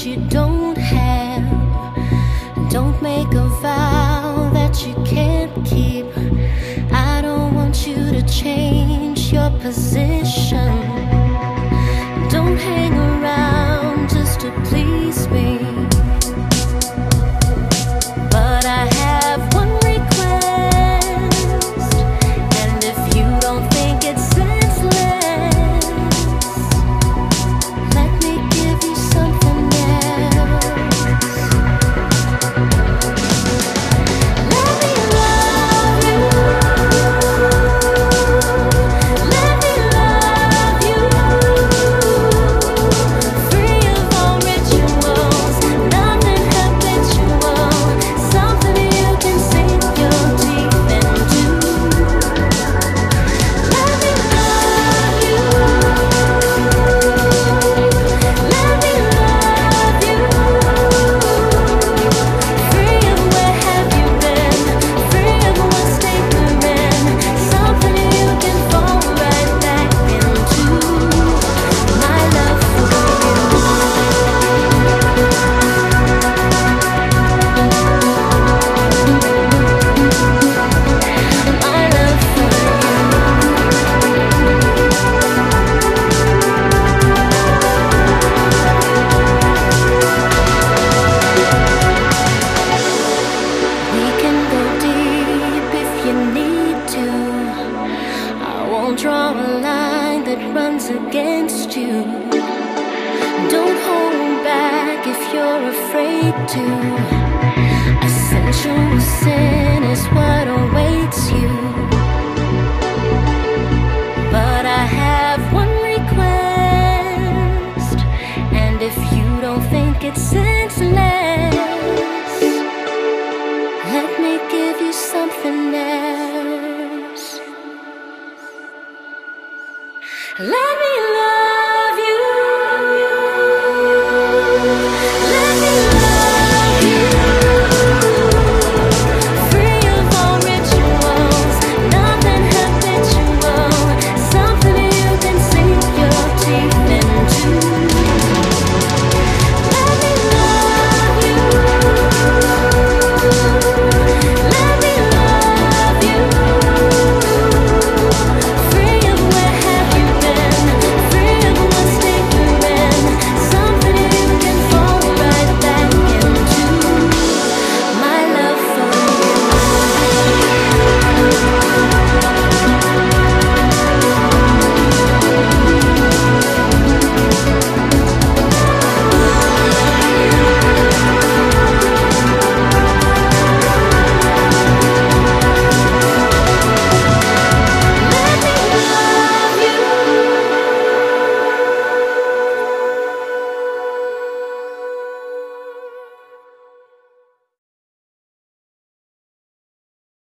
that you don't have. Don't make a vow that you can't keep. I don't want you to change your position. Don't hang around just to please me. But I have one request, and if you don't think it's senseless, let me give you something else. Let me love you. Let me love you. Free of all rituals, nothing habitual. Something you can sink your teeth into. Let me love you. Let me love you. Free of where have you been, free of what state we're in. Something you can fall right back into. My love for you. My love for you. We can go deep if you need to. I won't draw a line that runs against you. Don't hold back if you're afraid to. A sensual sin is what awaits you. But I have one request, and if you don't think it's senseless, let me give you something else. Let me